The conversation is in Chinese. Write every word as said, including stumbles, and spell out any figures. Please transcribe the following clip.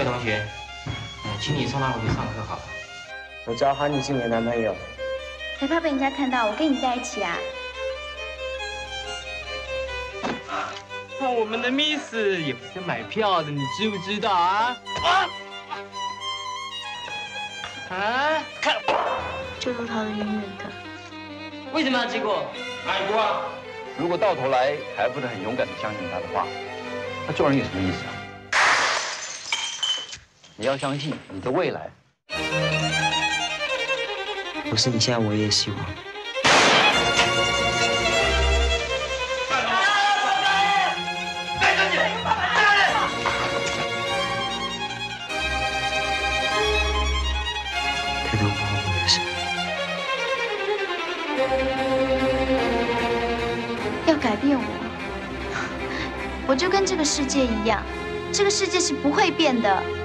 位同学，嗯，请你送他回去上课好了。 我知道哈尼是你的男朋友， 还怕被人家看到我跟你在一起啊？ 哦，我们的 Miss 也不是买票的，你知不知道啊？啊！啊！看， 就都逃得远远的。 为什么要结果？ 爱过啊！ 如果到头来还不能很勇敢的相信他的话，那做人有什么意思啊？你要相信你的未来。 不是你现在我也希望。太多不后悔的事。 要改变我，我就跟这个世界一样，这个世界是不会变的。